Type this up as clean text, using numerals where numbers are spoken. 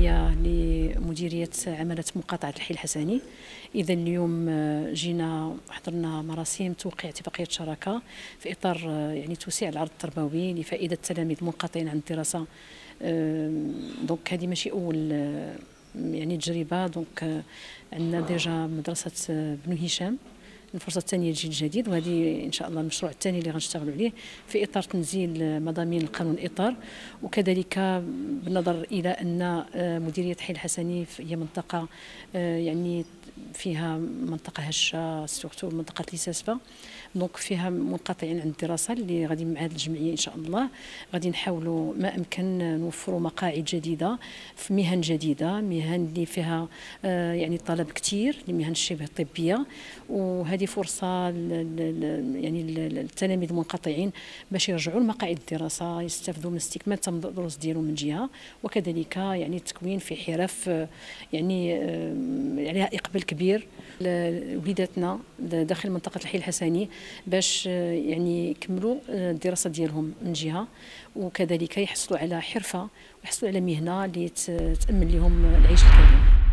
جمعيه لمديريه عماله مقاطعه الحي الحسني. اذا اليوم جينا حضرنا مراسم توقيع اتفاقيه شراكه في اطار يعني توسيع العرض التربوي لفائده التلاميذ المنقطعين عن الدراسه. دونك هذه ماشي اول يعني تجربه. دونك عندنا ديجا مدرسه بنو هشام الفرصه الثانيه للجيل الجديد، وهذه ان شاء الله المشروع الثاني اللي غنشتغلوا عليه في اطار تنزيل مضامين القانون الاطار. وكذلك بالنظر الى ان مديريه حي الحسني هي منطقه يعني فيها منطقه هشه سورتو منطقه ليساسفا، دونك فيها منقطعين عن الدراسه اللي غادي مع هذه الجمعيه ان شاء الله غادي نحاولوا ما امكن نوفروا مقاعد جديده في مهن جديده، مهن اللي فيها يعني طلب كثير لمهن الشبه الطبيه. وهذه فرصه يعني التلاميذ المنقطعين باش يرجعوا لمقاعد الدراسه، يستافدوا من استكمال الدروس ديالهم من جهه، وكذلك يعني التكوين في حرف يعني عليها اقبال كبير لوليداتنا داخل منطقه الحي الحسني باش يعني يكملوا الدراسه ديالهم من جهه، وكذلك يحصلوا على حرفه ويحصلوا على مهنه اللي تامن لهم العيش الكريم.